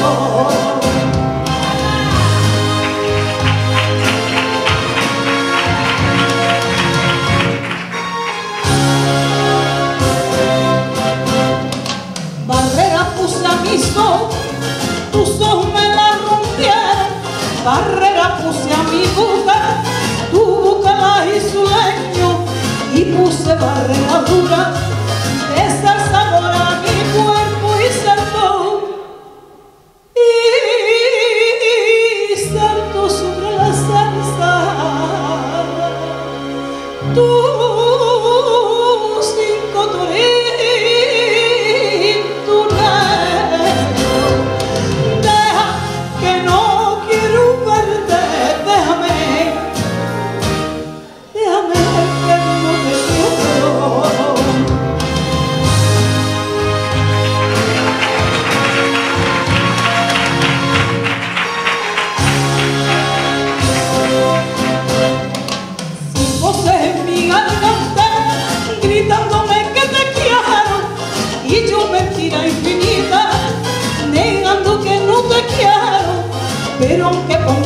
Barrera puse a mis ojos, tus ojos me la rompieron. Barrera puse a mi boca, tu boca la hizo leño. Y puse barrera dura, esa sabor a mi cuerpo y saltó. Y saltó sobre la salsa. Tus cinco toritos negros. Deja que no quiero verte, déjame que no te quiero. Sin voces en mi garganta, gritándome que te quiero, y yo mentira infinita, negando que no te quiero, pero aunque